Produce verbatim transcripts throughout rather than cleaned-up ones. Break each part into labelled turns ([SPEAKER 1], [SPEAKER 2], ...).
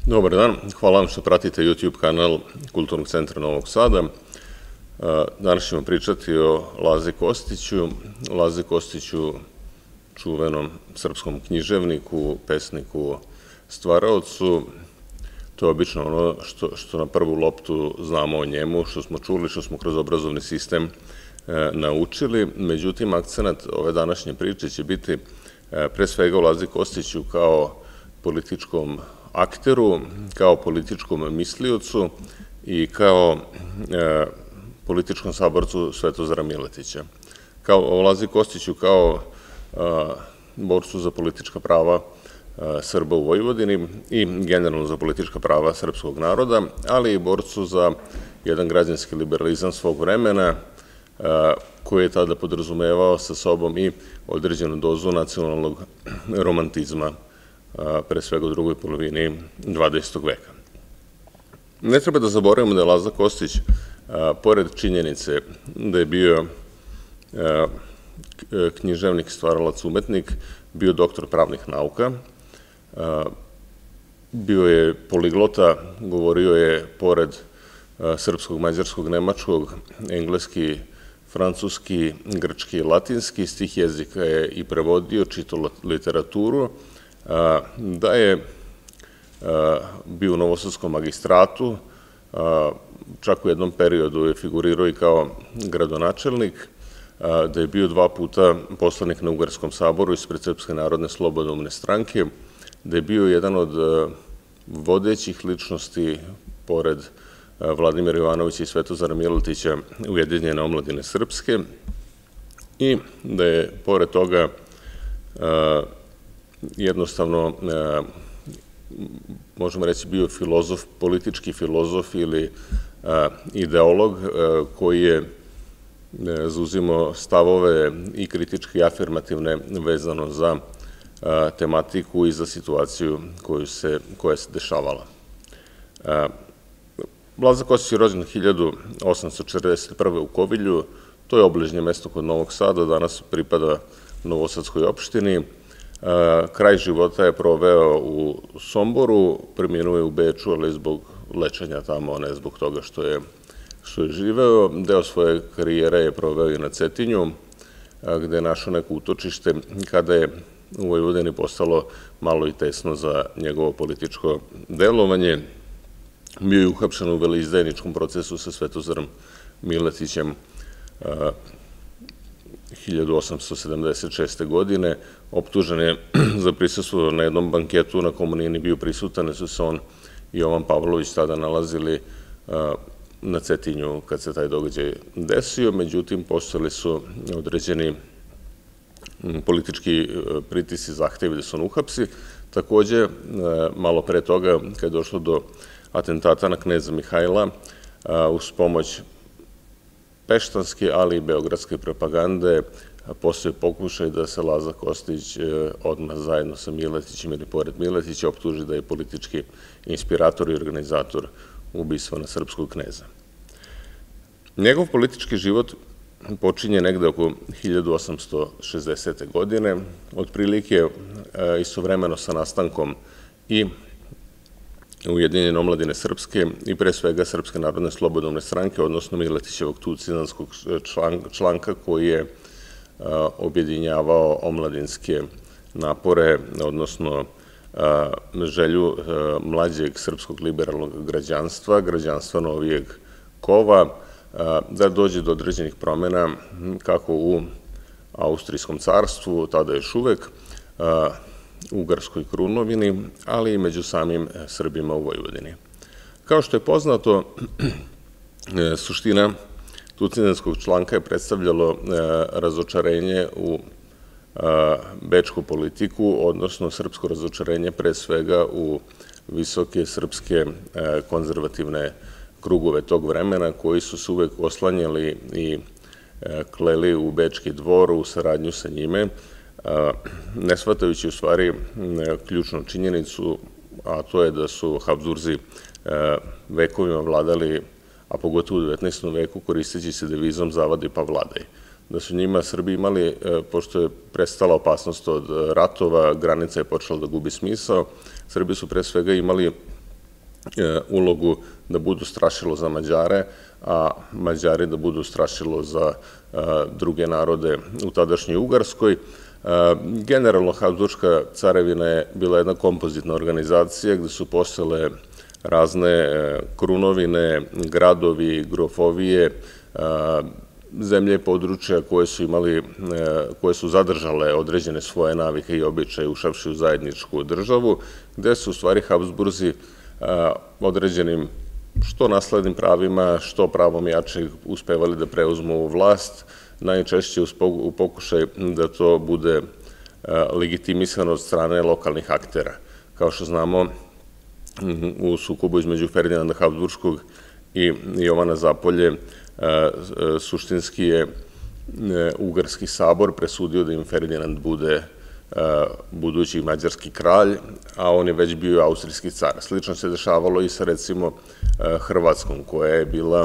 [SPEAKER 1] Dobar dan, hvala vam što pratite YouTube kanal Kulturnog centra Novog Sada. Danas ćemo pričati o Lazi Kostiću. Lazi Kostiću, čuvenom srpskom književniku, pesniku, stvaraocu. To je obično ono što, što na prvu loptu znamo o njemu, što smo čuli, što smo kroz obrazovni sistem e, naučili. Međutim, akcenat ove današnje priče će biti e, pre svega o Lazi Kostiću kao političkom akteru, kao političkom misliocu i kao e, političkom saborcu Svetozara Miletića. Kao o Lazi Kostiću kao e, borcu za politička prava Srba u Vojvodini i generalno za politička prava srpskog naroda, ali i borcu za jedan građanski liberalizam svog vremena, koji je tada podrazumevao sa sobom i određenu dozu nacionalnog romantizma, pre svega u drugoj polovini dvadesetog veka. Ne treba da zaboravimo da je Laza Kostić, pored činjenice da je bio književnik, stvaralac, umetnik, bio doktor pravnih nauka, bio je poliglota, govorio je pored srpskog, mađarskog, nemačkog, engleski, francuski, grčki i latinski, stih jezika je i prevodio, čitao literaturu, da je bio u novosadskom magistratu, čak u jednom periodu je figurirao i kao gradonačelnik, da je bio dva puta poslanik na Ugarskom saboru ispred Srpske narodne slobodovne stranke, da je bio jedan od vodećih ličnosti, pored Vladimira Jovanovića i Svetozara Miletića, Ujedinjene omladine srpske, i da je, pored toga, jednostavno, možemo reći, bio filozof, politički filozof ili ideolog koji je zauzimao stavove i kritičke i afirmativne vezano za tematiku i za situaciju koja se dešavala. Laza Kostić je rođen hiljadu osamsto četrdeset prve. u Kovilju, to je obližnje mesto kod Novog Sada, danas pripada Novosadskoj opštini. Kraj života je proveo u Somboru, preminuo je u Beču, ali zbog lečenja tamo, ne zbog toga što je što je živeo. Deo svoje karijere je proveo i na Cetinju, gde je našao neko utočište kada je u Vojvodini postalo malo i tesno za njegovo političko delovanje. Bio je uhapšen u veleizdajničkom procesu sa Svetozarom Miletićem hiljadu osamsto sedamdeset šeste. godine. Optužen je za prisustvo na jednom banketu na komu nije ni bio prisutan, jer su se on i Jovan Pavlović tada nalazili na Cetinju kad se taj događaj desio. Međutim, postojali su određeni politički pritisci, zahtevi da se on uhapsi. Takođe, malo pre toga, kad je došlo do atentata na kneza Mihajla, uz pomoć peštanske, ali i beogradske propagande, postoji pokušaj da se Laza Kostić odmah zajedno sa Miletićem ili pored Miletića optuži da je politički inspirator i organizator ubistva na srpskog kneza. Njegov politički život počinje negde oko hiljadu osamsto šezdesete. godine, otprilike istovremeno sa nastankom i Ujedinjene omladine srpske i pre svega Srpske narodne slobodovne stranke, odnosno Miletićevog tucinanskog članka koji je objedinjavao omladinske napore, odnosno želju mlađeg srpskog liberalnog građanstva, građanstva novijeg kova, da dođe do određenih promjena kako u Austrijskom carstvu, tada još uvek, Ugarskoj krunovini, ali i među samim Srbima u Vojvodini. Kao što je poznato, suština tucinanskog članka je predstavljalo razočarenje u bečku politiku, odnosno srpsko razočarenje pre svega u visoke srpske konzervativne krugove tog vremena, koji su se uvek oslanjali i kleli u Bečki dvor, u saradnju sa njime, ne shvatajući u stvari ključnu činjenicu, a to je da su Habsburzi vekovima vladali, a pogotovo u devetnaestom. veku, koristeći se devizom zavadi pa vladaj. Da su njima Srbi imali, pošto je prestala opasnost od ratova, granica je počela da gubi smisao, Srbi su pre svega imali ulogu da budu strašilo za Mađare, a Mađari da budu strašilo za druge narode u tadašnjoj Ugarskoj. Generalno, Habsburška carevina je bila jedna kompozitna organizacija gde su postojale razne krunovine, gradovi, grofovije, zemlje i područja koje su imali, koje su zadržale određene svoje navike i običaje ušavši u zajedničku državu, gde su u stvari Habsburzi određenim što naslednim pravima, što pravom jačeg uspevali da preuzmu vlast, najčešće u pokušaj da to bude legitimisano od strane lokalnih aktera. Kao što znamo, u sukobu između Ferdinanda Habsburškog i Jovana Zapolje suštinski je Ugarski sabor presudio da im Ferdinand bude budući mađarski kralj, a on je već bio austrijski car. Slično se dešavalo i sa, recimo, Hrvatskom, koja je bila,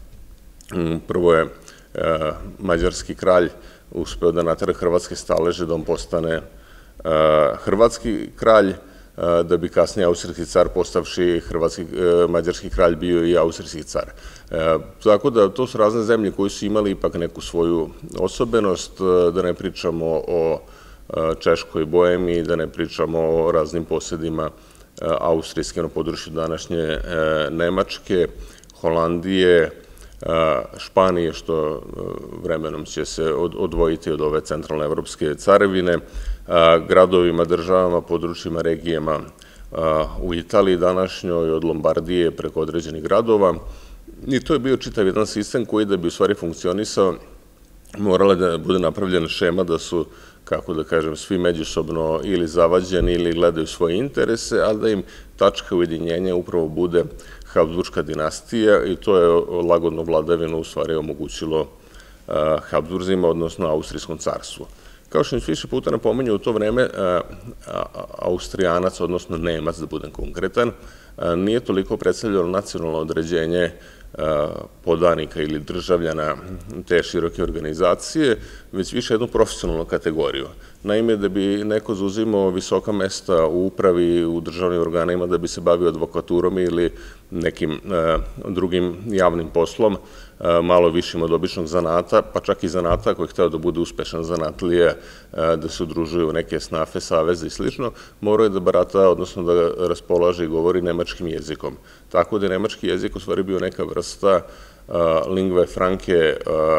[SPEAKER 1] prvo je mađarski kralj uspeo da natera hrvatske staleže da on postane hrvatski kralj, da bi kasnije austrijski car postavši mađarski kralj bio i austrijski car. Tako da to su razne zemlje koje su imali ipak neku svoju osobenost, da ne pričamo o Češkoj Bohemiji, da ne pričamo o raznim posjedima austrijske na području današnje Nemačke, Holandije, Španije, što vremenom će se odvojiti od ove centralne evropske carevine, gradovima, državama, područjima, regijama u Italiji današnjoj, od Lombardije preko određenih gradova. I to je bio čitav jedan sistem koji, da bi u stvari funkcionisao, morala da bude napravljena šema da su, kako da kažem, svi međusobno ili zavađeni ili gledaju svoje interese, ali da im tačka ujedinjenja upravo bude Habsburška dinastija, i to je lagodno vladavinu u stvari omogućilo Habsburzima, odnosno Austrijskom carstvu. Kao što sam više puta napomenuo, u to vreme Austrijanac, odnosno Nemac, da budem konkretan, nije toliko predstavljeno nacionalno određenje podanika ili državljana te široke organizacije, već više jednu profesionalnu kategoriju. Naime, da bi neko zauzimao visoka mesta u upravi, u državnim organima, da bi se bavio advokaturom ili nekim drugim javnim poslom, malo višim od običnog zanata, pa čak i zanata koji je hteo da bude uspešan zanatlija, da se udružuju neke snafe, saveze i slično, morao je da barata, odnosno da raspolaže i govori nemačkim jezikom. Tako da je nemački jezik u stvari bio neka vrsta lingve franke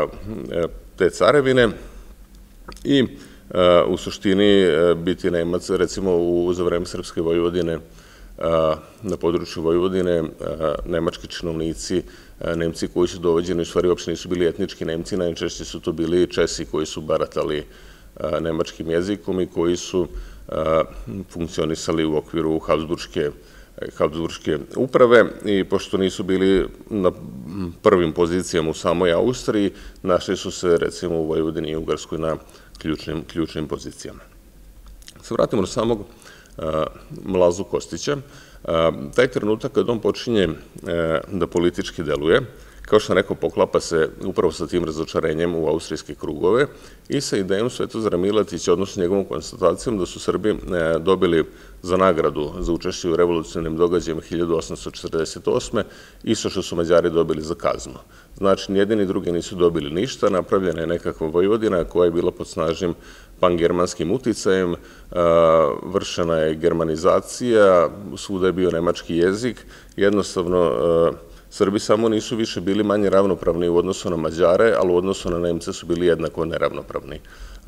[SPEAKER 1] te carevine i u suštini biti Nemac, recimo za vreme Srpske Vojvodine, na području Vojvodine, nemački činovnici, Nemci koji su dovođeni, u stvari uopšte nisu bili etnički Nemci, najčešće su to bili Česi koji su baratali nemačkim jezikom i koji su funkcionisali u okviru Habsburške uprave, i pošto nisu bili na prvim pozicijama u samoj Austriji, našli su se, recimo, u Vojvodini i Ugarskoj na ključnim pozicijama. Se vratimo do samog Mlazu Kostića. Taj trenutak kad on počinje da politički deluje, kao što sam rekao, poklapa se upravo sa tim razočarenjem u austrijske krugove i sa idejom Svetozara Miletića, odnosno njegovom konstatacijom da su Srbi dobili za nagradu za učešće u revolucionarnim događajima hiljadu osamsto četrdeset osme isto što su Mađari dobili za kaznu. Znači, ni jedni ni drugi nisu dobili ništa, napravljena je nekakva Vojvodina koja je bila pod snažnim pangermanskim uticajem, vršena je germanizacija, svuda je bio nemački jezik, jednostavno Srbi samo nisu više bili manje ravnopravni u odnosu na Mađare, ali u odnosu na Nemce su bili jednako neravnopravni.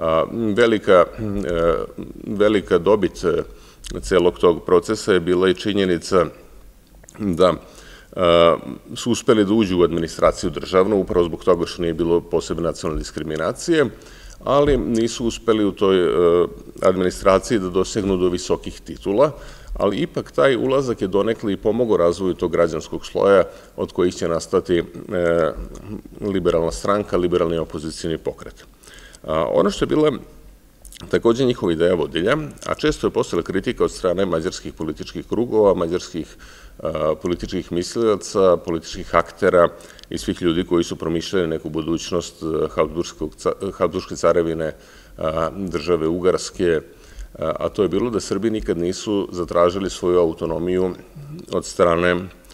[SPEAKER 1] Velika dobit celog tog procesa je bila i činjenica da su uspeli da uđu u administraciju državnu, upravo zbog toga što nije bilo posebne nacionalne diskriminacije, ali nisu uspeli u toj administraciji da dosegnu do visokih titula, ali ipak taj ulazak je donekle i pomogao razvoju tog građanskog sloja od kojih će nastati liberalna stranka, liberalni opozicijni pokret. Ono što je bila takođe njihova ideja vodilja, a često je postala kritika od strane mađarskih političkih krugova, mađarskih političkih mislilaca, političkih aktera i svih ljudi koji su promišljali neku budućnost Habsburške carevine, države Ugarske, a to je bilo da Srbi nikad nisu zatražili svoju autonomiju od strane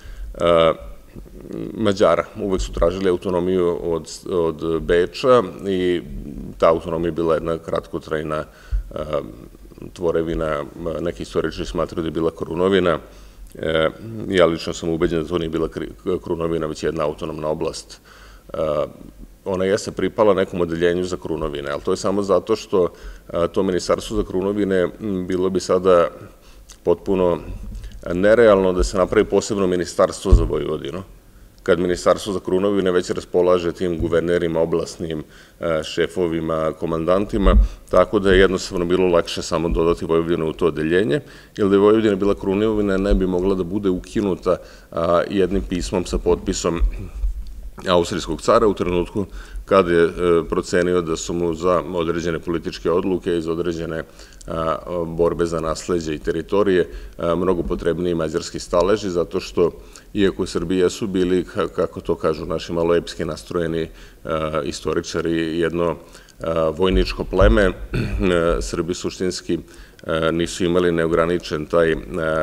[SPEAKER 1] Mađara. Uvek su tražili autonomiju od Beča i ta autonomija je bila jedna kratkotrajna tvorevina, neki istoričari smatraju da je bila Krunovina. Ja lično sam ubeđen da to nije bila Krunovina, već jedna autonomna oblast. Ona jeste pripala nekom odeljenju za Krunovine, ali to je samo zato što to ministarstvo za Krunovine bilo bi sada potpuno nerealno da se napravi posebno ministarstvo za Vojvodinu, kad ministarstvo za Krunovine već raspolaže tim guvernerima, oblasnim šefovima, komandantima, tako da je jednostavno bilo lakše samo dodati Vojvodinu u to odeljenje, jer da je Vojvodina bila Krunovina ne bi mogla da bude ukinuta jednim pismom sa potpisom austrijskog cara u trenutku kada je procenio da su mu za određene političke odluke i za određene borbe za nasleđe i teritorije mnogo potrebniji mađarski staleži, zato što, iako Srbije su bili, kako to kažu naši malo epski nastrojeni istoričari, jedno vojničko pleme, Srbi suštinski nisu imali neograničen taj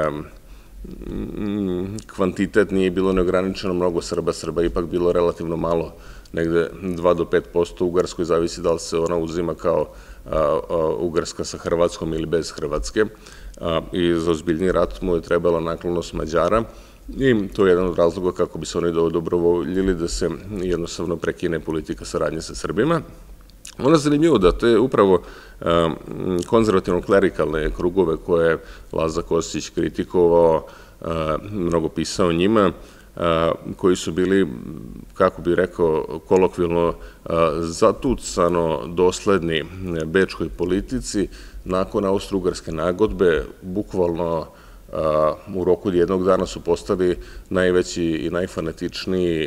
[SPEAKER 1] kvantitet, nije bilo neograničeno mnogo Srba, Srba ipak bilo relativno malo, negde dva do pet posto, Ugarskoj zavisi da li se ona uzima kao Ugarska sa Hrvatskom ili bez Hrvatske, i za ozbiljni rat mu je trebala naklonost Mađara i to je jedan od razloga kako bi se oni dobrovoljili da se jednostavno prekine politika saradnje sa Srbima. Ono je zanimljivo da te upravo konzervativno-klerikalne krugove koje je Laza Kostić kritikovao, mnogo pisao o njima, koji su bili, kako bih rekao, kolokvilno zatucano dosledni bečkoj politici, nakon austro-ugarske nagodbe, bukvalno u roku od jednog dana su postali najveći i najfanatičniji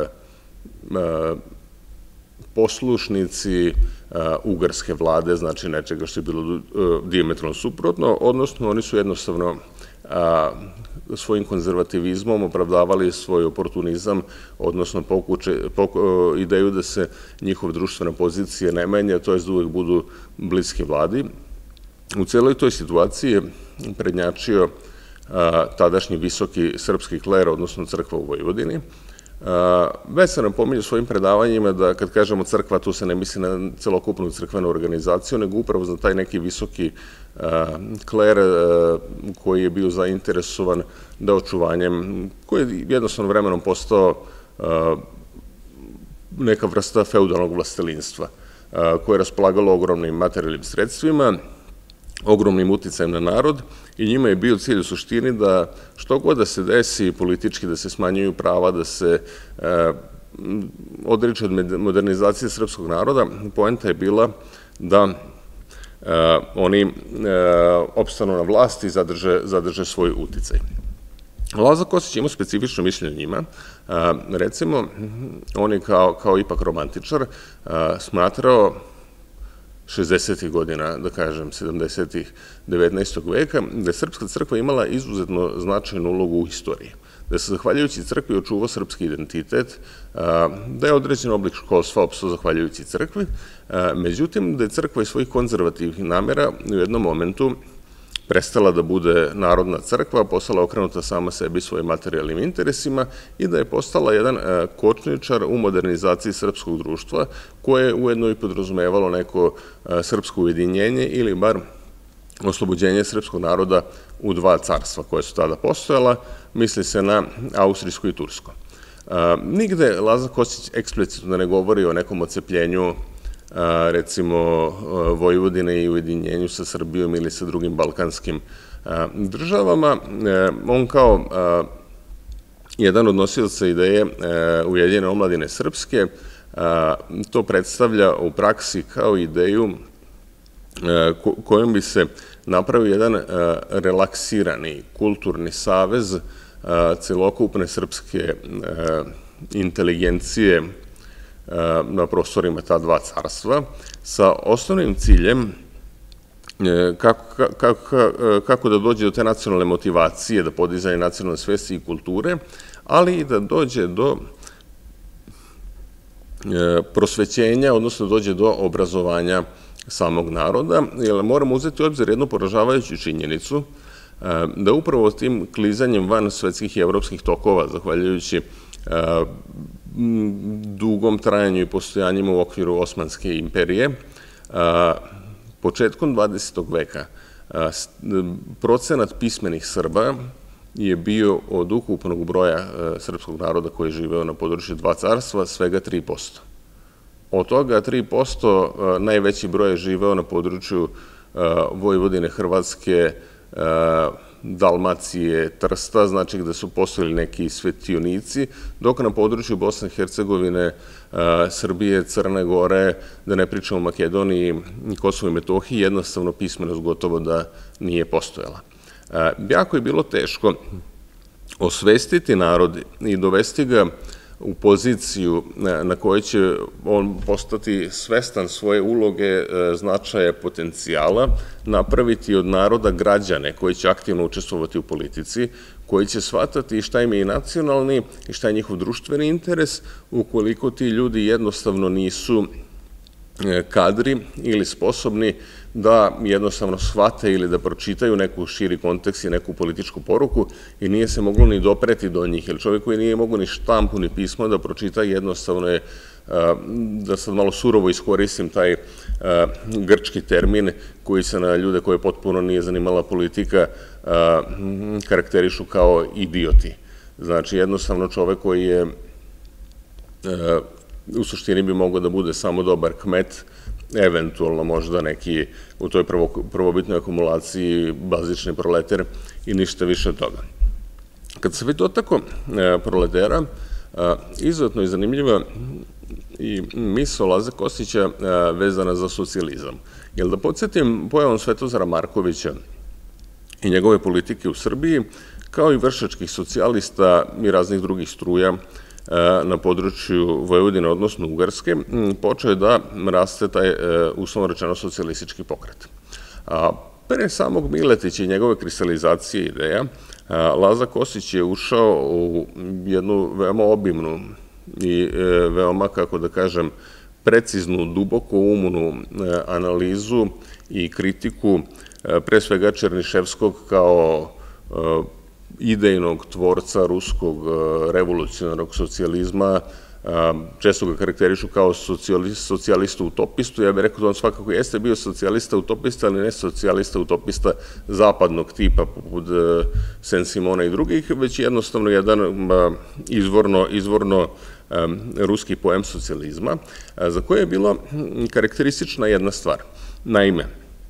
[SPEAKER 1] poslušnici ugarske vlade, znači nečega što je bilo dijametralno suprotno, odnosno oni su jednostavno svojim konzervativizmom opravdavali svoj oportunizam, odnosno ideju da se njihove društvene pozicije ne menja, to je da uvek budu bliski vladi. U celoj toj situaciji je prednjačio tadašnji visoki srpski kler, odnosno crkva u Vojvodini. Već se nam pominje u svojim predavanjima da kad kažemo crkva, tu se ne misli na celokupnu crkvenu organizaciju, nego upravo za taj neki visoki kler koji je bio zainteresovan da očuvanjem, koji je jednostavno vremenom postao neka vrsta feudalnog vlastelinstva, koje je raspolagalo ogromnim materijalnim sredstvima, ogromnim uticajem na narod, i njima je bio cilj u suštini da što god da se desi politički, da se smanjuju prava, da se odriče od modernizacije srpskog naroda, poenta je bila da oni opstanu na vlasti i zadrže svoj uticaj. Laza Kostić ima specifično mišljenje o njima. Recimo, on je kao ipak romantičar smatrao šezdesetih godina, da kažem, sedamdesetih, devetnaestog veka, da je Srpska crkva imala izuzetno značajnu ulogu u istoriji. Da se zahvaljujući crkvi očuvao srpski identitet, da je određen oblik školstva opstao zahvaljujući crkvi, međutim da je crkva iz svojih konzervativnih namera u jednom momentu prestala da bude narodna crkva, postala okrenuta sama sebi svojim materijalnim interesima i da je postala jedan kočničar u modernizaciji srpskog društva, koje je ujedno i podrazumevalo neko srpsko ujedinjenje ili bar oslobođenje srpskog naroda u dva carstva koje su tada postojala, misli se na austrijsko i tursko. Nigde Laza Kostić eksplicitno ne govori o nekom ocepljenju recimo Vojvodine i ujedinjenju sa Srbijom ili sa drugim balkanskim državama. On kao jedan od nosioca ideje Ujedinjene omladine srpske to predstavlja u praksi kao ideju kojom bi se napravio jedan relaksirani kulturni savez celokupne srpske inteligencije na prostorima ta dva carstva, sa osnovnim ciljem kako da dođe do te nacionalne motivacije, da podizanje nacionalne svesti i kulture, ali i da dođe do prosvećenja, odnosno dođe do obrazovanja samog naroda, jer moramo uzeti u obzir jednu poražavajuću činjenicu da upravo tim klizanjem van svetskih i evropskih tokova, zahvaljujući dugom trajanju i postojanjima u okviru Osmanske imperije, početkom dvadesetog veka procenat pismenih Srba je bio od ukupnog broja srpskog naroda koji je živeo na području dva carstva svega tri posto. Od toga tri posto najveći broj je živeo na području Vojvodine, Hrvatske, Dalmacije, Trsta, znači gde su postojali neki svetionici, dok na području Bosne i Hercegovine, Srbije, Crne Gore, da ne pričamo o Makedoniji, Kosovo i Metohiji, jednostavno pismenost gotovo da nije postojala. Jako je bilo teško osvestiti narod i dovesti ga u poziciju na kojoj će on postati svestan svoje uloge, značaja, potencijala, napraviti od naroda građane koji će aktivno učestvovati u politici, koji će shvatati šta im je i nacionalni i šta je njihov društveni interes, ukoliko ti ljudi jednostavno nisu kadri ili sposobni da jednostavno shvate ili da pročitaju neku širi kontekst i neku političku poruku i nije se moglo ni dopreti do njih, jer čovjek koji nije mogo ni štampu ni pismo da pročita jednostavno je, da sad malo surovo iskoristim taj grčki termin koji se na ljude koje potpuno nije zanimala politika karakterišu kao idioti. Znači jednostavno čovjek koji je u suštini bi mogao da bude samo dobar kmet, eventualno možda neki u toj prvobitnoj akumulaciji bazični proleter i ništa više od toga. Kad se već dotako proletera, izuzetno je zanimljiva i misao Laze Kostića vezana za socijalizam. Jer da podsjetim, pojavom Svetozara Markovića i njegove politike u Srbiji, kao i vršačkih socijalista i raznih drugih struja na području Vojvodine, odnosno Ugarske, počeo je da raste taj, uslovno rečeno, socijalistički pokret. Pre samog Miletića i njegove kristalizacije ideja, Laza Kostić je ušao u jednu veoma obimnu i veoma, kako da kažem, preciznu, duboko umnu analizu i kritiku pre svega Černiševskog kao idejnog tvorca ruskog revolucionarnog socijalizma, često ga karakterišu kao socijalista utopistu. Ja bih rekao da on svakako jeste bio socijalista utopista, ali ne socijalista utopista zapadnog tipa, poput Saint-Simona i drugih, već jednostavno jedan izvorno ruski pojem socijalizma, za koje je bilo karakteristična jedna stvar. Naime,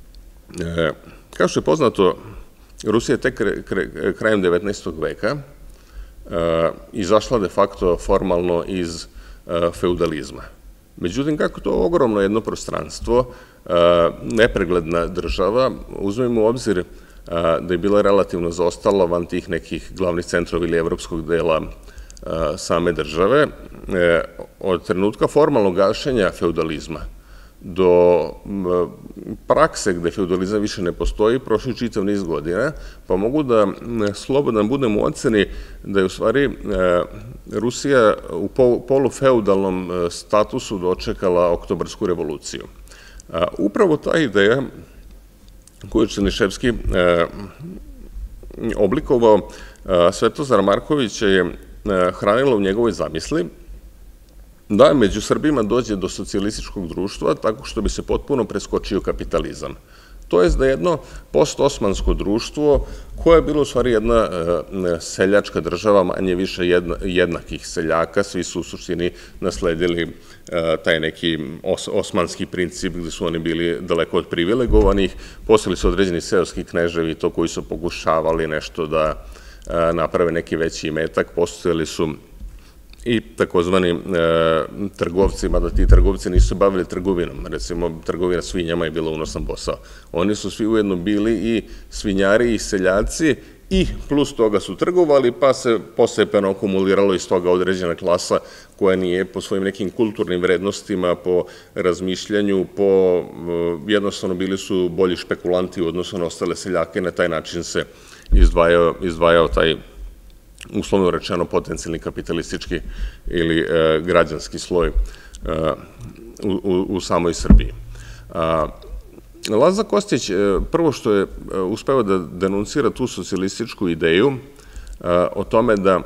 [SPEAKER 1] kao što je poznato, Rusija je tek krajem devetnaestog veka izašla de facto formalno iz feudalizma. Međutim, kako to ogromno jedno prostranstvo, nepregledna država, uzmemo u obzir da je bila relativno zaostala van tih nekih glavnih centrova ili evropskog dela same države, od trenutka formalnog gašenja feudalizma do prakse gde feudalizam više ne postoji, prošli čitav niz godina, pa mogu da slobodno budem u oceni da je u stvari Rusija u polufeudalnom statusu dočekala Oktobarsku revoluciju. Upravo ta ideja koju je Černiševski oblikovao, Svetozar Marković je hranila u njegovoj zamisli da među Srbima dođe do socijalističkog društva tako što bi se potpuno preskočio kapitalizam. To je da jedno post-osmansko društvo koje je bilo u stvari jedna seljačka država, manje više jednakih seljaka, svi su u suštini nasledili taj neki osmanski princip gde su oni bili daleko od privilegovanih, postojali su određeni seoski kneževi to koji su pokušavali nešto da naprave neki veći imetak, postojali su i takozvani trgovci, mada ti trgovci nisu bavili trgovinom, recimo trgovina svinjama je bila unosan posao. Oni su svi ujedno bili i svinjari i seljaci i plus toga su trgovali, pa se postepeno akumuliralo iz toga određena klasa koja nije po svojim nekim kulturnim vrednostima, po razmišljanju, po jednostavno bili su bolji špekulanti u odnosu na ostale seljake, na taj način se izdvajao taj uslovno rečeno potencijalni kapitalistički ili građanski sloj u samoj Srbiji. Laza Kostić, prvo što je uspeo da denuncira tu socijalističku ideju o tome da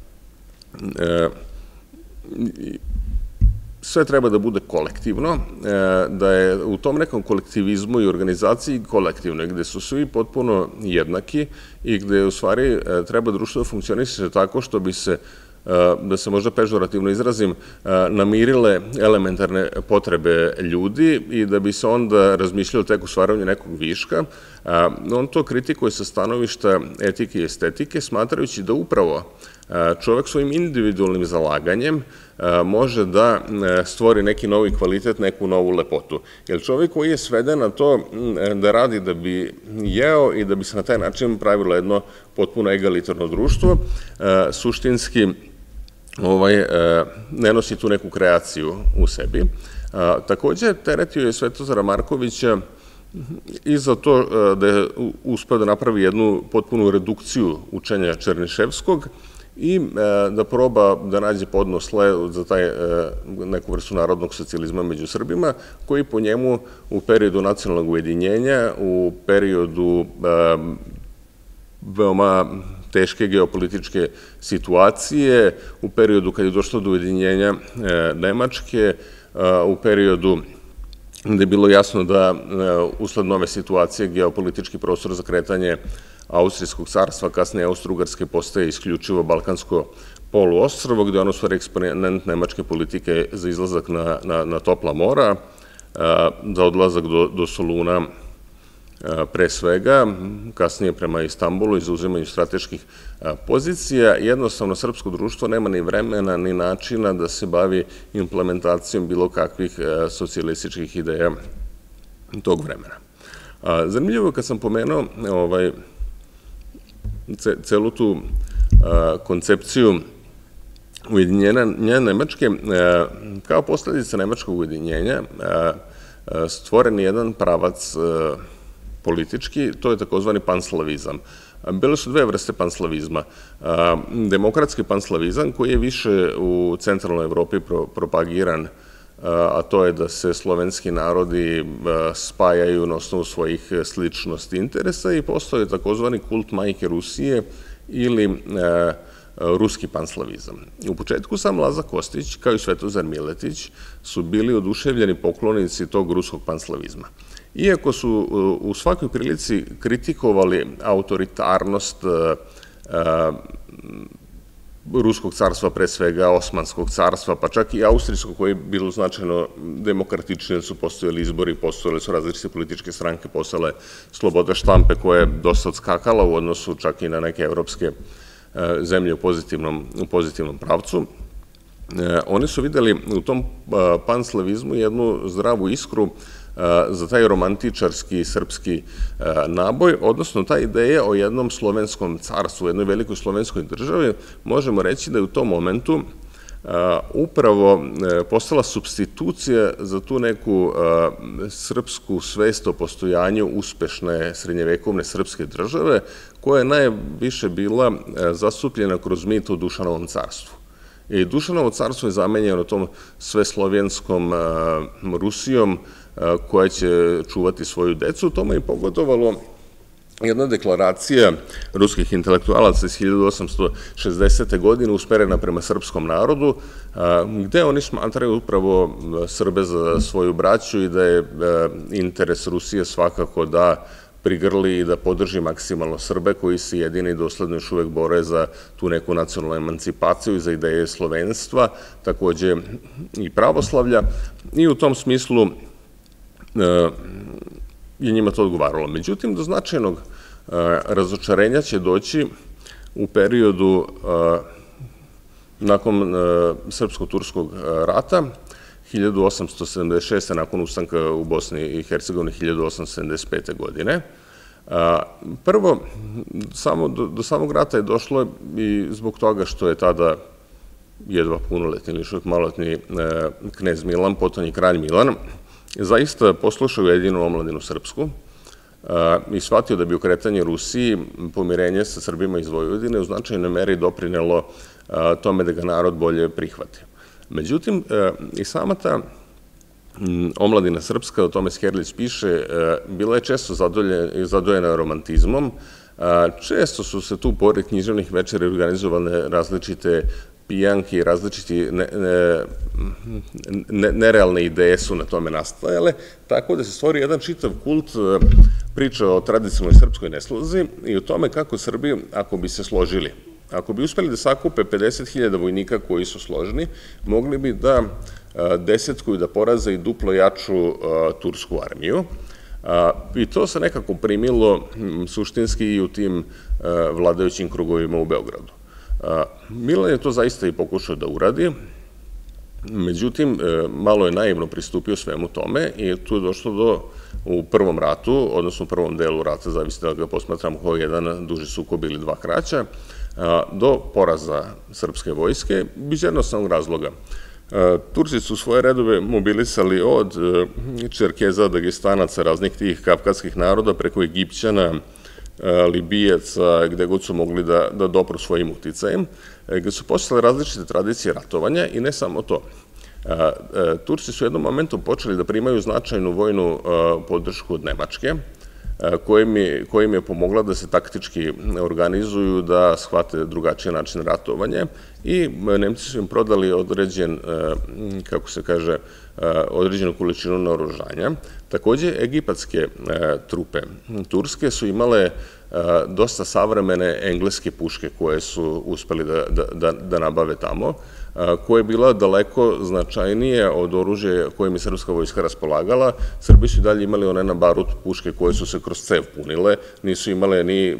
[SPEAKER 1] sve treba da bude kolektivno, da je u tom nekom kolektivizmu i organizaciji kolektivno, gde su svi potpuno jednaki i gde u stvari treba društvo da funkcioniše tako što bi se, da se možda pežorativno izrazim, namirile elementarne potrebe ljudi i da bi se onda razmišljalo tek u stvaranju nekog viška. On to kritikuje sa stanovišta etike i estetike, smatrajući da upravo čovek svojim individualnim zalaganjem može da stvori neki novi kvalitet, neku novu lepotu. Jer čovek koji je sveden na to da radi da bi jeo i da bi se na taj način pravilo jedno potpuno egalitarno društvo, suštinski ne nosi tu neku kreaciju u sebi. Takođe, teretio je Svetozara Markovića i za to da je uspeo da napravi jednu potpunu redukciju učenja Černiševskog i da proba da nađe podnosle za taj neku vrstu narodnog socijalizma među Srbima, koji po njemu u periodu nacionalnog ujedinjenja, u periodu veoma teške geopolitičke situacije, u periodu kad je došlo do ujedinjenja Nemačke, u periodu gde je bilo jasno da usled nove situacije geopolitički prostor za kretanje Austrijskog carstva, kasnije Austro-Ugarske, postaje isključivo Balkansko poluostrvo, gde je ono u stvari eksponent nemačke politike za izlazak na topla mora, za odlazak do Soluna pre svega, kasnije prema Istanbulu i zauzimanju strateških pozicija. Jednostavno, srpsko društvo nema ni vremena ni načina da se bavi implementacijom bilo kakvih socijalističkih ideja tog vremena. Zanimljivo je kad sam pomenuo celu tu koncepciju ujedinjenja Nemačke, kao posledica nemačkog ujedinjenja stvoren je jedan pravac politički, to je takozvani panslavizam. Bile su dve vrste panslavizma. Demokratski panslavizam, koji je više u centralnoj Evropi propagiran, a to je da se slovenski narodi spajaju na osnovu svojih sličnosti interesa, i postoje takozvani kult majke Rusije ili ruski panslavizam. U početku sam Laza Kostić, kao i Svetozar Miletić, su bili oduševljeni poklonici tog ruskog panslavizma. Iako su u svakoj prilici kritikovali autoritarnost Ruskog carstva, pre svega Osmanskog carstva, pa čak i Austrijskog, koje je bilo značajno demokratičnije, su postojali izbori, postojale su različite političke stranke, postojale sloboda štampe koja je dosta odskakala u odnosu čak i na neke evropske zemlje u pozitivnom pravcu. Oni su videli u tom panslavizmu jednu zdravu iskru za taj romantičarski srpski naboj, odnosno ta ideja o jednom slovenskom carstvu, jednoj velikoj slovenskoj državi. Možemo reći da je u tom momentu upravo postala supstitucija za tu neku srpsku svest o postojanju uspešne srednjevekovne srpske države, koja je najviše bila zastupljena kroz mit o Dušanovom carstvu. I Dušanovo carstvo je zamenjeno tom sveslovenskom Rusijom koja će čuvati svoju decu. Tome je pogodovalo jedna deklaracija ruskih intelektualaca iz hiljadu osamsto šezdesete. godine usmerena prema srpskom narodu, gde oni smatraju upravo Srbe za svoju braću i da je interes Rusije svakako da prigrli i da podrži maksimalno Srbe, koji se jedini dosledno još uvek bore za tu neku nacionalnu emancipaciju i za ideje slovenstva, takođe i pravoslavlja, i u tom smislu je njima to odgovaralo. Međutim, do značajnog razočarenja će doći u periodu nakon Srpsko-turskog rata, hiljadu osamsto sedamdeset šeste. nakon ustanka u Bosni i Hercegovini hiljadu osamsto sedamdeset pete. godine. Prvo, do samog rata je došlo i zbog toga što je tada jedva punoletni ili još uvijek maloletni knez Milan, potonji kralj Milan, zaista poslušao jedinu omladinu srpsku i shvatio da bi okretanje Rusiji, pomirenje sa Srbima iz Vojvodine, u značajnoj meri doprinelo tome da ga narod bolje prihvati. Međutim, i sama ta omladina srpska, o tome Skerlić piše, bila je često zadojena romantizmom. Često su se tu, pored književnih večera, organizovane različite pijanke i različiti nerealne ideje su na tome nastajale, tako da se stvori jedan čitav kult priča o tradicionalnoj srpskoj neslozi i o tome kako Srbi, ako bi se složili, ako bi uspeli da sakupe pedeset hiljada vojnika koji su složeni, mogli bi da desetkuju, da poraze i duplo jaču tursku armiju. I to se nekako primilo suštinski i u tim vladajućim krugovima u Beogradu. Milan je to zaista i pokušao da uradi, međutim, malo je naivno pristupio svemu tome i tu je došlo do, u prvom ratu, odnosno u prvom delu rata, zavisi da ga posmatramo kao jedan duži sukob ili dva kraća, do poraza srpske vojske, iz jednostavnog razloga. Turci su svoje redove mobilisali od Čerkeza, Dagestanaca, raznih tih kavkazskih naroda, preko Egipćana, Libijaca, gde god su mogli da dopru svojim uticajem, gde su postale različite tradicije ratovanja i ne samo to. Turci su u jednom momentu počeli da primaju značajnu vojnu podršku od Nemačke, koja im je pomogla da se taktički organizuju, da shvate drugačije način ratovanja i Nemci su im prodali određen, kako se kaže, određenu količinu naoružanja. Takođe, egipatske trupe turske su imale dosta savremene engleske puške koje su uspeli da nabave tamo, koja je bila daleko značajnije od oružja kojim je srpska vojska raspolagala. Srbi su i dalje imali one na barut puške koje su se kroz cev punile, nisu imale ni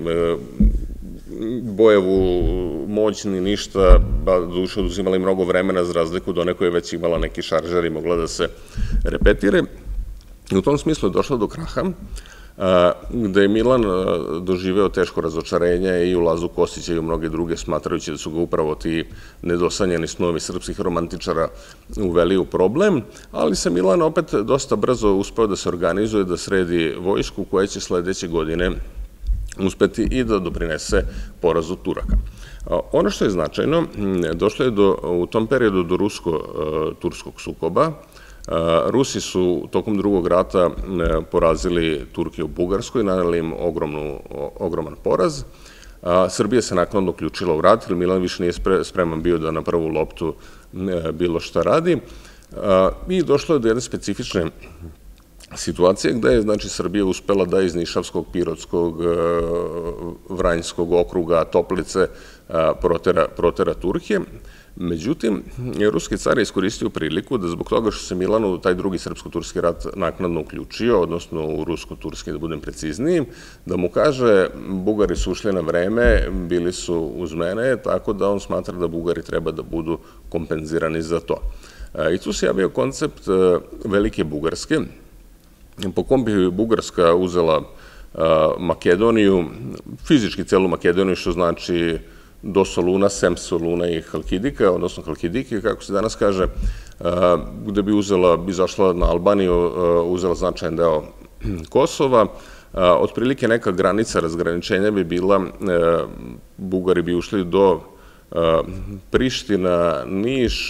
[SPEAKER 1] bojevu moć ni ništa, duše oduzimali mnogo vremena za razliku do one koja je već imala neki šaržer i mogla da se repetire. U tom smislu je došlo do kraha, gde je Milan doživeo teško razočarenje i u Lazu Kostića i u mnoge druge, smatrajući da su ga upravo ti nedosanjeni snovi srpskih romantičara uveli u problem, ali se Milan opet dosta brzo uspeo da se organizuje, da sredi vojsku koja će sledeće godine uspeti i da doprinese porazu Turaka. Ono što je značajno, došlo je u tom periodu do rusko-turskog sukoba. Rusi su tokom drugog rata porazili Turke u Bugarskoj, naneli im ogroman poraz. Srbija se naknadno uključila u rat, jer Milan više nije spreman bio da na prvu loptu bilo šta radi. I došlo je do jedne specifične situacije gde je, znači, Srbija uspela da iz Nišavskog, Pirotskog, Vranjskog okruga, Toplice protera Turke. Međutim, ruski car je iskoristio priliku da zbog toga što se Milanu taj drugi srpsko-turski rat naknadno uključio, odnosno u rusko-turski, da budem precizniji, da mu kaže Bugari su ušli na vreme, bili su uz mene, tako da on smatra da Bugari treba da budu kompenzirani za to. I tu se javio koncept Velike Bugarske, po kom bi Bugarska uzela Makedoniju, fizički celu Makedoniju, što znači do Soluna, sem Soluna i Halkidika, odnosno Halkidike, kako se danas kaže, gde bi uzela, bi zašla na Albaniju, uzela značajan deo Kosova. Otprilike neka granica razgraničenja bi bila, Bugari bi ušli do Priština, Niš,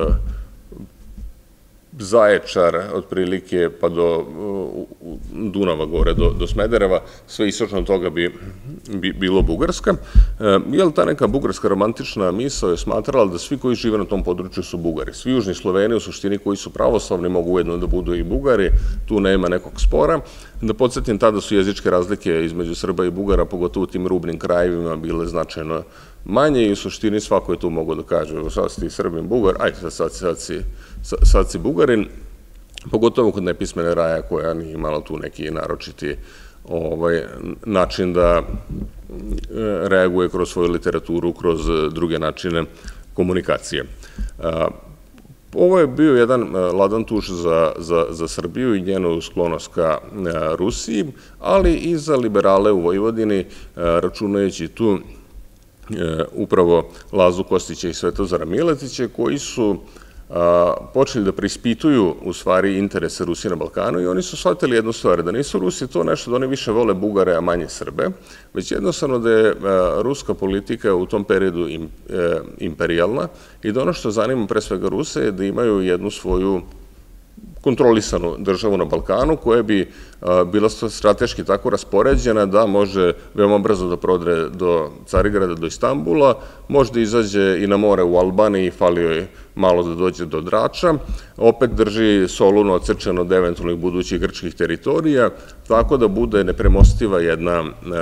[SPEAKER 1] Zaječar, otprilike, pa do Dunava gore, do Smedereva, sve istočno od toga bi bilo Bugarska. Jer ta neka bugarska romantična misao je smatrala da svi koji žive na tom području su Bugari. Svi južni Sloveni, u suštini, koji su pravoslavni, mogu ujedno da budu i Bugari, tu nema nekog spora. Da podsjetim, tada su jezičke razlike između Srba i Bugara, pogotovo u tim rubnim krajevima, bile značajno manje i u suštini svako je tu mogo da kaže, sad si ti Srbin, Bugar, ajde sad si Bugarin, pogotovo kod nepismene Raja koja nije imala tu neki naročiti način da reaguje kroz svoju literaturu, kroz druge načine komunikacije. Ovo je bio jedan ladan tuš za Srbiju i njenu sklonost ka Rusiji, ali i za liberale u Vojvodini, računajući tu upravo Lazu Kostića i Svetozara Miletića, koji su počeli da preispituju u stvari interese Rusije na Balkanu i oni su shvatili jednu stvar, da nisu Rusi to nešto da oni više vole Bugare, a manje Srbe, već jednostavno da je ruska politika u tom periodu imperijalna i da ono što zanima pre svega Ruse je da imaju jednu svoju kontrolisanu državu na Balkanu, koja bi bila strateški tako raspoređena da može veoma brzo da prodre do Carigrada, do Istanbula, možda izađe i na more u Albaniji, fali joj malo da dođe do Drača, opet drži Solun odsečen od eventualnih budućih grčkih teritorija, tako da bude nepremostiva jedna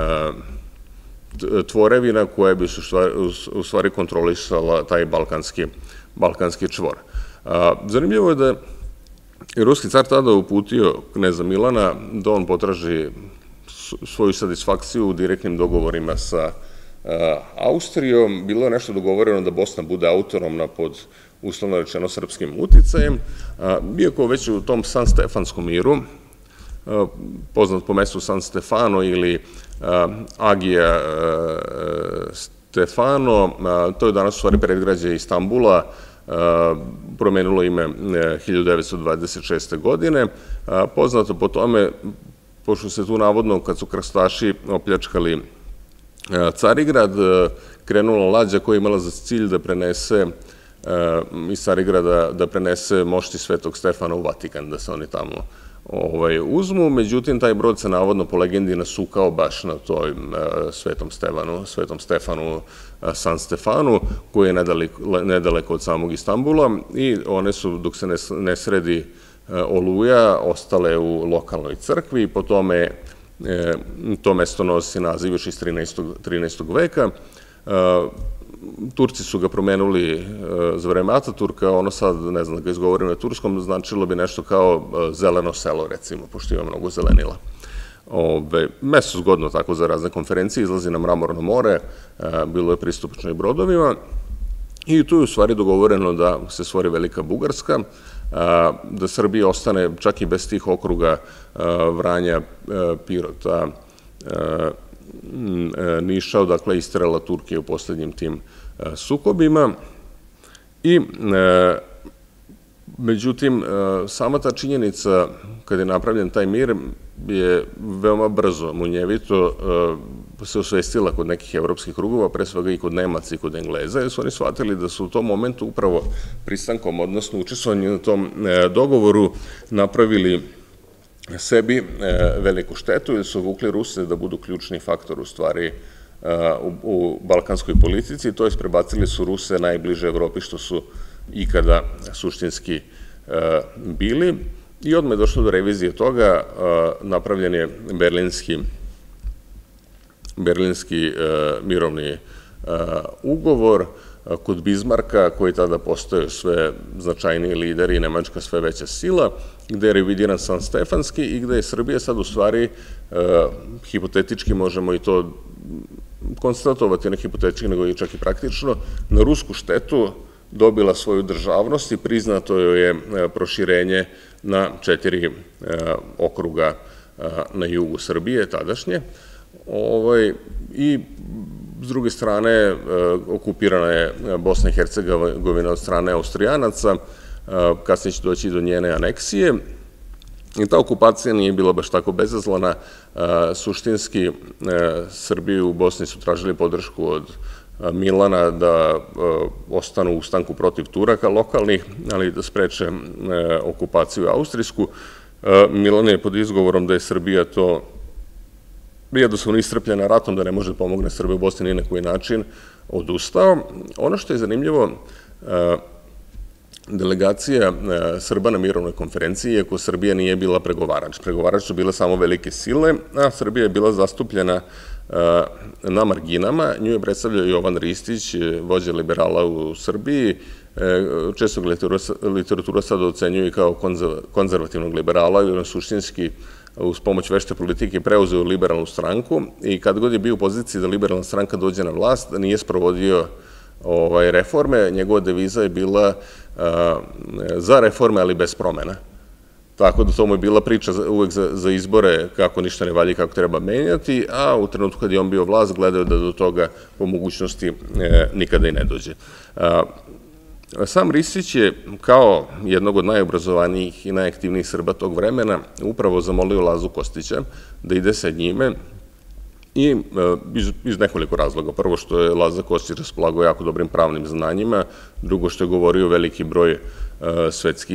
[SPEAKER 1] tvorevina koja bi u stvari kontrolisala taj balkanski čvor. Zanimljivo je da je ruski car tada uputio kneza Milana da on potraži svoju satisfakciju u direktnim dogovorima sa Austrijom. Bilo je nešto dogovoreno da Bosna bude autonomna pod, uslovno rečeno, srpskim uticajem, iako već u tom San Stefanskom miru, poznat po mestu San Stefano ili Agija Stefano, to je danas u stvari predgrađe Istambula, promenilo ime hiljadu devetsto dvadeset šeste. godine. Poznato po tome, pošto se tu navodno, kad su krstaši opljačkali Carigrad, krenula lađa koja je imala za cilj da prenese iz Carigrada, da prenese mošti Svetog Stefana u Vatikan, da se oni tamo uzmu. Međutim, taj brod se navodno po legendi nasukao baš na toj Svetom Stefanu, Svetom Stefanu, San Stefanu, koji je nedaleko od samog Istambula, i one su, dok se ne sredi Oluja, ostale u lokalnoj crkvi, i po tome to mesto nosi naziv još iz trinaestog. veka. Turci su ga promenuli za vreme Ataturka, ono sad, ne znam da ga izgovorim na turskom, značilo bi nešto kao zeleno selo, recimo, pošto ima mnogo zelenila. Mesto zgodno tako za razne konferencije, izlazi na Mramorno more, bilo je pristupačno i brodovima, i tu je u stvari dogovoreno da se stvori Velika Bugarska, da Srbija ostane čak i bez tih okruga Vranja, Pirota, Niša, odakle isterala Turkija u poslednjim tim sukobima. I međutim, sama ta činjenica, kada je napravljen taj mir, je veoma brzo, munjevito se osvestila kod nekih evropskih krugova, pre svega i kod Nemaca i kod Engleza, jer su oni shvatili da su u tom momentu upravo pristankom, odnosno učestvovanjem na tom dogovoru, napravili sebi veliku štetu, jer su vukli Ruse da budu ključni faktor u stvari u balkanskoj politici, to je prebacili su Ruse najbliže Evropi što su ikada suštinski bili, i odmah je došlo do revizije toga, napravljen je berlinski berlinski mirovni ugovor kod Bizmarka, koji tada postoje sve značajniji lideri i Nemačka sve veća sila, gde je revidiran San Stefanski i gde je Srbija sad u stvari, hipotetički možemo i to konstatovati, ne hipotetički, nego i čak i praktično, na rusku štetu dobila svoju državnost i priznato joj je proširenje na četiri okruga na jugu Srbije, tadašnje. I s druge strane, okupirana je Bosna i Hercegovina od strane Austrijanaca, kasnije će doći do njene aneksije. I ta okupacija nije bila baš tako bezazlana. Suštinski, Srbi u Bosni su tražili podršku od Milana da ostanu u ustanku protiv Turaka lokalnih, ali da spreče okupaciju austrijsku. Milan je pod izgovorom da je Srbija to jednostavno iscrpljena ratom, da ne može da pomogne Srbe u Bosni ni na koji način, odustao. Ono što je zanimljivo, delegacija Srba na mirovnoj konferenciji, iako Srbija nije bila pregovarač. Pregovarač su bile samo velike sile, a Srbija je bila zastupljena na marginama. Nju je predstavljao Jovan Ristić, vođa liberala u Srbiji. Često ga literatura sada ocenjuje kao konzervativnog liberala, jer on suštinski uz pomoć vešte politike preuzeo liberalnu stranku, i kad god je bio u poziciji da liberalna stranka dođe na vlast, nije sprovodio reforme. Njegova deviza je bila za reforme, ali bez promena. Tako da to mu je bila priča uvek za izbore, kako ništa ne valja i kako treba menjati, a u trenutku kad je on bio vlast, gledao da do toga po mogućnosti nikada i ne dođe. Sam Ristić je, kao jednog od najobrazovanijih i najaktivnijih Srba tog vremena, upravo zamolio Lazu Kostića da ide sa njime, i iz nekoliko razloga. Prvo, što je Laza Kostić raspolagao jako dobrim pravnim znanjima, drugo, što je govorio veliki broj svetskih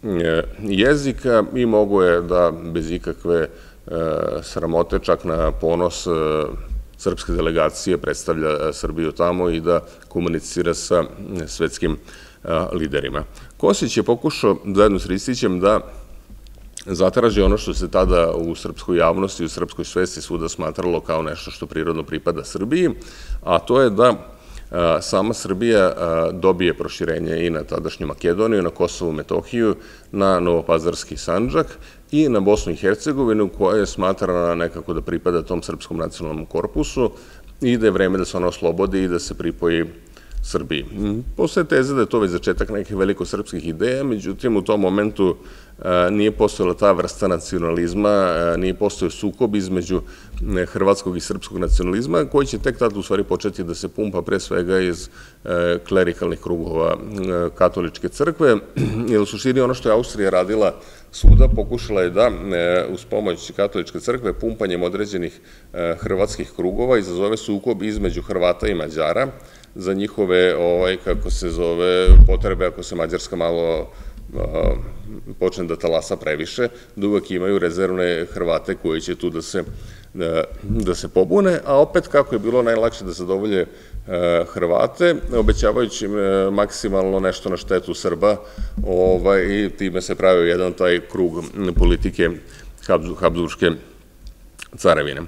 [SPEAKER 1] jezika i mogo je da bez ikakve sramote, čak na ponos srpske delegacije, predstavlja Srbiju tamo i da komunicira sa svetskim liderima. Kostić je pokušao zajedno s Ristićem da zatraži ono što se tada u srpskoj javnosti, u srpskoj svesti svuda smatralo kao nešto što prirodno pripada Srbiji, a to je da sama Srbija dobije proširenje i na tadašnju Makedoniju, na Kosovo i Metohiju, na Novopazarski Sandžak i na Bosnu i Hercegovinu, koja je smatrana nekako da pripada tom srpskom nacionalnom korpusu i da je vreme da se ona oslobodi i da se pripoji Srbiji. Postoje teze da je to već začetak nekih velikosrpskih ideja, međutim u tom momentu nije postojala ta vrsta nacionalizma, nije postojao sukob između hrvatskog i srpskog nacionalizma, koji će tek tada u stvari početi da se pumpa pre svega iz klerikalnih krugova katoličke crkve, jer u suštini ono što je Austrija radila svuda, pokušala je da uz pomoć katoličke crkve pumpanjem određenih hrvatskih krugova izazove sukob između Hrvata i Mađara za njihove, kako se zove, potrebe, ako se Mađarska malo počne da talasa previše, da uvek imaju rezervne Hrvate koji će tu da se pobune, a opet kako je bilo najlakše da zadovolje Hrvate, obećavajući im maksimalno nešto na štetu Srba i time se pravio jedan taj krug politike Habsburške carevine.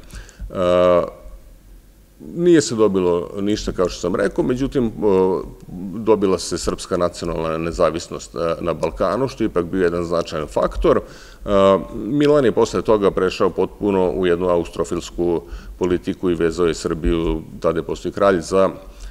[SPEAKER 1] Nije se dobilo ništa, kao što sam rekao, međutim, dobila se srpska nacionalna nezavisnost na Balkanu, što je ipak bio jedan značajan faktor. Milan je posle toga prešao potpuno u jednu austrofilsku politiku i vezao je Srbiju, tada je postoji kralj, za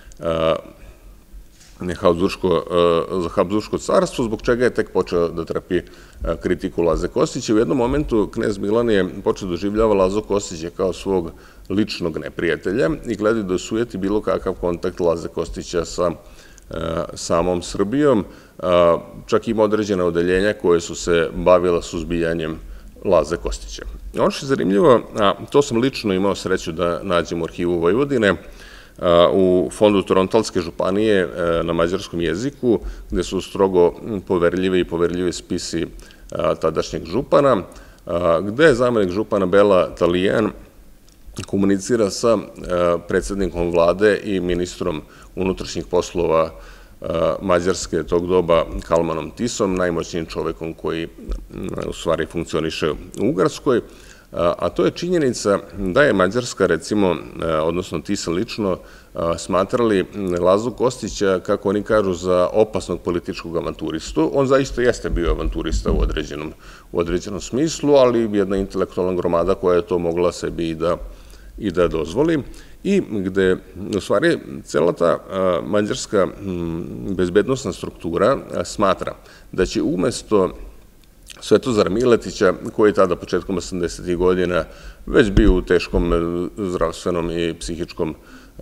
[SPEAKER 1] Habsburško carstvo, zbog čega je tek počeo da trpi kritiku Laze Kostića. U jednom momentu knez Milan je počeo doživljava Lazu Kostića kao svog ličnog neprijatelja i gleda da osujeti bilo kakav kontakt Laze Kostića sa samom Srbijom. Čak ima određene odeljenja koje su se bavila suzbijanjem Laze Kostića. Ono što je zanimljivo, a to sam lično imao sreću da nađem u arhivu Vojvodine, u fondu Torontalske županije na mađarskom jeziku, gde su strogo poverljive i poverljive spisi tadašnjeg župana, gde je zamenik župana Bela Talijan komunicira sa predsednikom vlade i ministrom unutrašnjih poslova Mađarske tog doba Kalmanom Tisom, najmoćnijim čovekom koji u stvari funkcioniše u Ugarskoj, a to je činjenica da je Mađarska, recimo, odnosno Tisa lično, smatrali Lazu Kostića, kako oni kažu, za opasnog političkog avanturistu. On zaista jeste bio avanturista u određenom smislu, ali jedna intelektualna gromada koja je to mogla sebi i da dozvoli. I gde, u stvari, cela ta mađarska bezbednosna struktura smatra da će umesto Svetozara Miletića, koji je tada početkom osamdesetih godina već bio u teškom zdravstvenom i psihičkom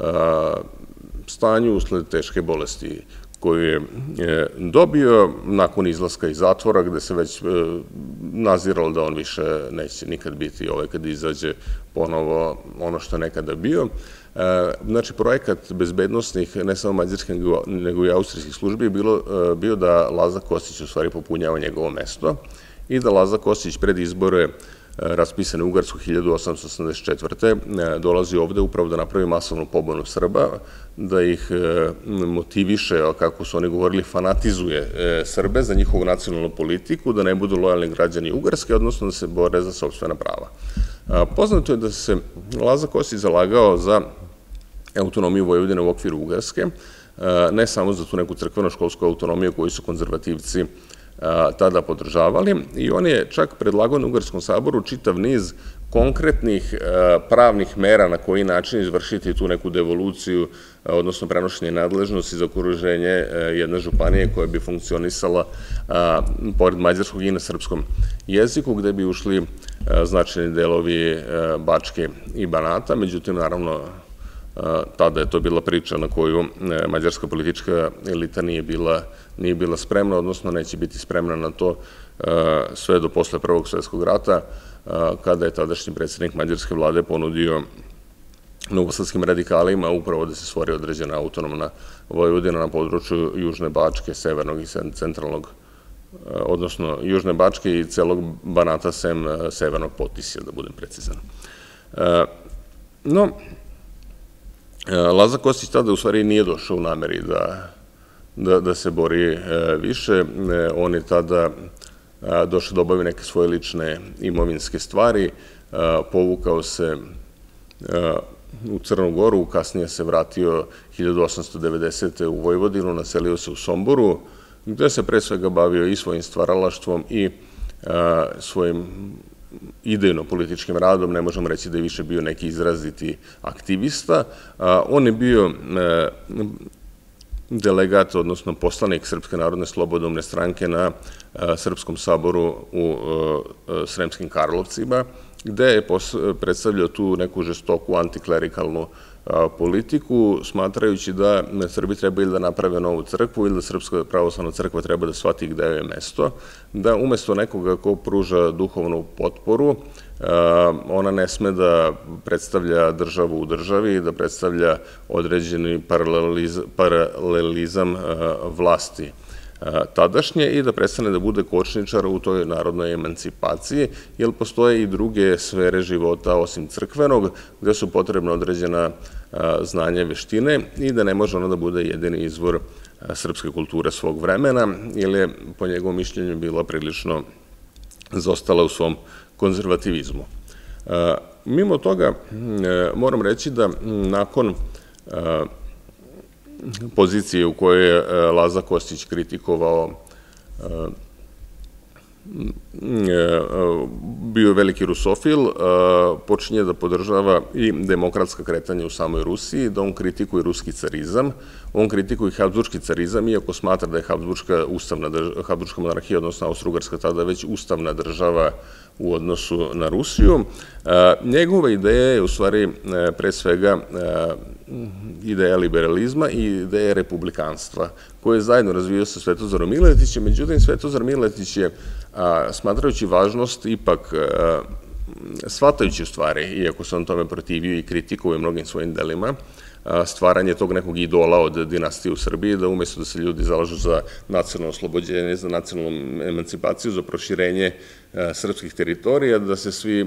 [SPEAKER 1] stanju usled teške bolesti koju je dobio nakon izlaska iz zatvora, gde se već naziralo da on više neće nikad biti ovaj kad izađe ponovo ono što je nekada bio. Znači, projekat bezbednostnih, ne samo mađarskih, nego i austrijskih službi je bio da Laza Kostić u stvari popunjava njegovo mesto i da Laza Kostić pred izbore raspisane u Ugarsku hiljadu osamsto osamdeset četvrte dolazi ovde upravo da napravi masovnu pobunu Srba, da ih motiviše, kako su oni govorili, fanatizuje Srbe za njihovu nacionalnu politiku, da ne budu lojalni građani Ugarske, odnosno da se bore za sopstvena prava. Poznato je da se Laza Kostić zalagao za autonomiju Vojvodine u okviru Ugarske, ne samo za tu neku crkveno-školsku autonomiju koju su konzervativci tada podržavali, i on je čak predlagao na Ugarskom saboru čitav niz konkretnih pravnih mera na koji način izvršiti tu neku devoluciju, odnosno prenošenje nadležnosti za okruženje jedne županije koja bi funkcionisala pored mađarskog i na srpskom jeziku, gde bi ušli značajni delovi Bačke i Banata. Međutim, naravno, tada je to bila priča na koju mađarska politička elita nije bila spremna, odnosno neće biti spremna na to sve do posle Prvog svetskog rata, kada je tadašnji predsednik mađarske vlade ponudio novosadskim radikalima upravo da se stvori određena autonomna Vojvodina na području Južne Bačke, Severnog i Centralnog odnosno Južne Bačke i celog Banata sem Severnog Potisja, da budem precizan. No, Laza Kostić tada u stvari nije došao u nameri da se bori više. On je tada došao da obavi neke svoje lične imovinske stvari, povukao se u Crnu Goru, kasnije se vratio hiljadu osamsto devedesete. u Vojvodinu, naselio se u Somboru, gde se pre svega bavio i svojim stvaralaštvom i svojim idejno-političkim radom. Ne možemo reći da je više bio neki izraziti aktivista. On je bio delegat, odnosno poslanik Srpske narodne slobodovne stranke na Srpskom saboru u Sremskim Karlovcima, gde je predstavljao tu neku žestoku antiklerikalnu politiku, smatrajući da Srbi treba ili da naprave novu crkvu ili da Srpska pravoslavna crkva treba da shvati gde je mesto, da umesto nekoga ko pruža duhovnu potporu, ona ne sme da predstavlja državu u državi, da predstavlja određeni paralelizam vlasti tadašnje i da prestane da bude kočničar u toj narodnoj emancipaciji, jer postoje i druge sfere života osim crkvenog, gde su potrebne određena znanja i veštine i da ne može ona da bude jedini izvor srpske kulture svog vremena, jer je po njegovom mišljenju bila prilično zaostala u svom konzervativizmu. Mimo toga, moram reći da nakon pozicije u kojoj je Laza Kostić kritikovao, bio je veliki rusofil, počinje da podržava i demokratska kretanja u samoj Rusiji, da on kritikuje ruski carizam, on kritikuje Habsburški carizam, iako smatra da je Habsburška monarhija, odnosno Austro-Ugarska, tada već ustavna država u odnosu na Rusiju. Njegova ideja je u stvari pre svega ideja liberalizma i ideja republikanstva, koje je zajedno razvijao sa Svetozarom Miletićem. Međutim, Svetozar Miletić je, smatrajući važnost, ipak shvatajući u stvari, iako se on tome protivio i kritikuje mnogim svojim delima, stvaranje tog nekog idola od dinastije u Srbiji, da umesto da se ljudi zalažu za nacionalno oslobođenje, za nacionalnu emancipaciju, za proširenje srpskih teritorija, da se svi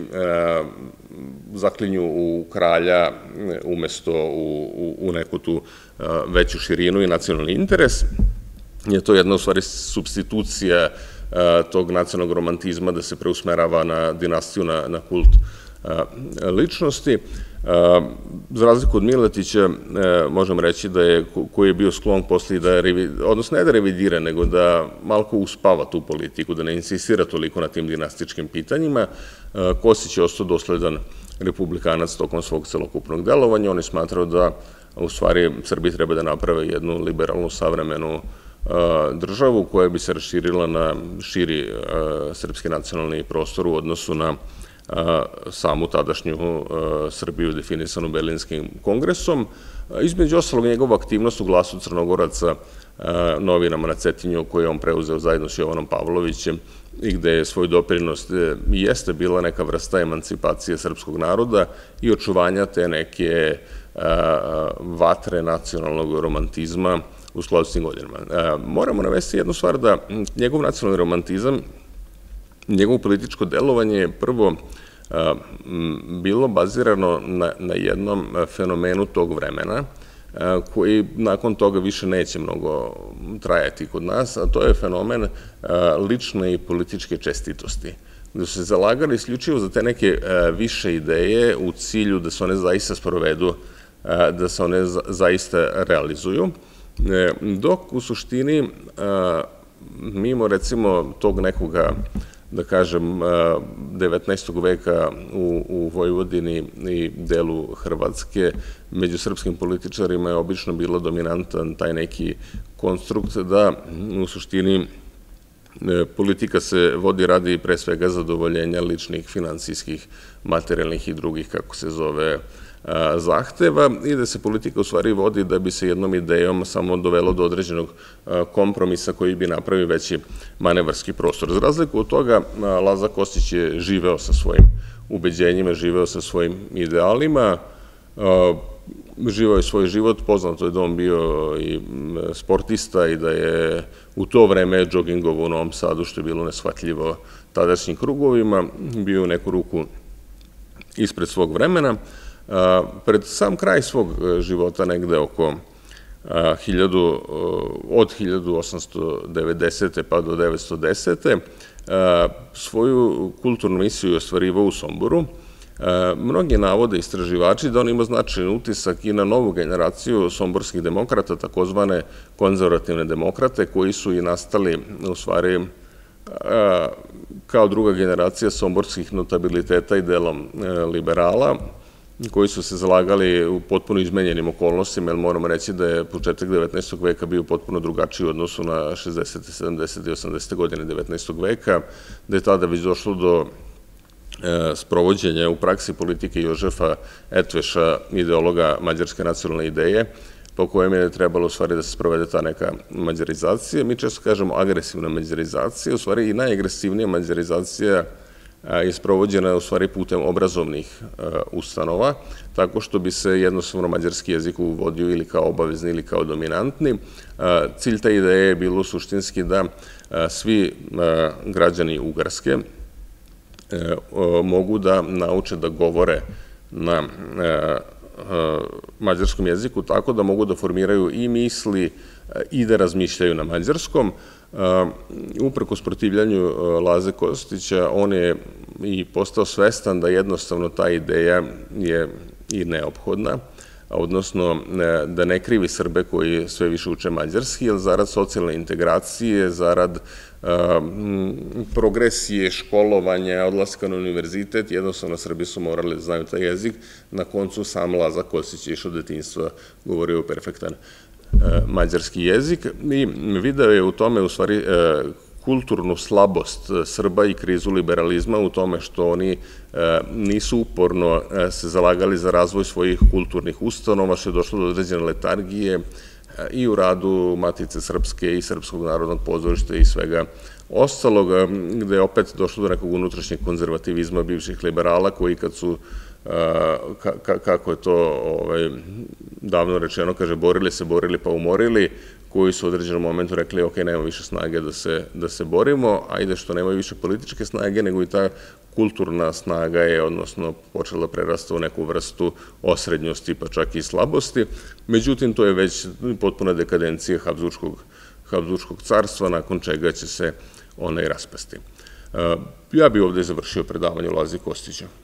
[SPEAKER 1] zaklinju u kralja umesto u neku tu veću širinu i nacionalni interes. Je to jedna u stvari supstitucija tog nacionalnog romantizma da se preusmerava na dinastiju, na kult ličnosti. Za razliku od Miletića, možemo reći da je, koji je bio sklon posle da, odnosno ne da revidira, nego da malko uspava tu politiku, da ne insistira toliko na tim dinastičkim pitanjima. Kostić je ostao dosledan republikanac tokom svog celokupnog delovanja. On je smatrao da u stvari Srbi treba da naprave jednu liberalnu, savremenu državu koja bi se raširila na širi srpski nacionalni prostor u odnosu na samu tadašnju Srbiju definisanu Berlinskim kongresom. Između ostalog, njegova aktivnost u Glasu Crnogoraca, novinama na Cetinju, koje je on preuzeo zajedno s Jovanom Pavlovićem i gde je svoj doprinos jeste bila neka vrsta emancipacije srpskog naroda i očuvanja te neke vatre nacionalnog romantizma u skladu s tim godinama. Moramo navesti jednu stvar, da njegov nacionalni romantizam, njegovo političko delovanje je prvo bilo bazirano na jednom fenomenu tog vremena, koji nakon toga više neće mnogo trajati kod nas, a to je fenomen lične i političke čestitosti, gde su se zalagali isključivo za te neke više ideje u cilju da se one zaista sprovedu, da se one zaista realizuju, dok u suštini mimo recimo tog nekoga, da kažem, devetnaestog veka u Vojvodini i delu Hrvatske, među srpskim političarima je obično bilo dominantan taj neki konstrukt da u suštini politika se vodi radi pre svega zadovoljenja ličnih, finansijskih, materijalnih i drugih, kako se zove, zahteva, i da se politika u stvari vodi da bi se jednom idejom samo dovelo do određenog kompromisa koji bi napravio veći manevarski prostor. Za razliku od toga, Laza Kostić je živeo sa svojim ubeđenjima, živeo sa svojim idealima, živao je svoj život, poznato je da on bio i sportista i da je u to vreme džogingovao u Novom Sadu, što je bilo neshvatljivo tadašnjim krugovima, bio u neku ruku ispred svog vremena. Pred sam kraj svog života, negde oko od hiljadu osamsto devedesete pa do devetsto desete. svoju kulturnu misiju je ostvarivao u Somboru. Mnogi navode istraživači da on ima značajan utisak i na novu generaciju somborskih demokrata, takozvane konzervativne demokrate, koji su i nastali u stvari kao druga generacija somborskih notabiliteta i delom liberala, koji su se zalagali u potpuno izmenjenim okolnostima, jer moramo reći da je početak devetnaestog veka bio potpuno drugačiji u odnosu na šezdeset, sedamdeset i osamdeset godine devetnaestog veka, da je tada već došlo do sprovođenja u praksi politike Jožefa Etveša, ideologa mađarske nacionalne ideje, po kojem je trebalo u stvari da se sprovede ta neka mađarizacija. Mi često kažemo agresivna mađarizacija, u stvari i najagresivnija mađarizacija je sprovođena u stvari putem obrazovnih ustanova, tako što bi se jednostavno mađarski jezik uvodio ili kao obavezni ili kao dominantni. Cilj te ideje je bilo suštinski da svi građani Ugarske mogu da nauče da govore na mađarskom jeziku, tako da mogu da formiraju i misli i da razmišljaju na mađarskom. Uprkos protivljanju Laze Kostića, on je i postao svestan da jednostavno ta ideja je i neophodna, odnosno da ne krivi Srbe koji sve više uče mađarski, jer zarad socijalne integracije, zarad progresije, školovanja, odlaska na univerzitet, jednostavno Srbi su morali da znaju taj jezik. Na koncu sam Laza Kostić je išao od detinjstva, govorio perfektan mađarski jezik i video je u tome u stvari kulturnu slabost Srba i krizu liberalizma u tome što oni nisu uporno se zalagali za razvoj svojih kulturnih ustanova, što je došlo do određene letargije i u radu Matice Srpske i Srpskog narodnog pozorišta i svega ostalog, gde je opet došlo do nekog unutrašnjeg konzervativizma bivših liberala koji kad su, kako je to davno rečeno, kaže, borili se, borili pa umorili, koji su u određenom momentu rekli, ok, nema više snage da se borimo, ajde što nemaju više političke snage, nego i ta kulturna snaga je, odnosno, počela prerasta u neku vrstu osrednjosti, pa čak i slabosti. Međutim, to je već potpuna dekadencija Habsburškog carstva, nakon čega će se ona i raspasti. Ja bih ovde završio predavanje o Lazi Kostiću.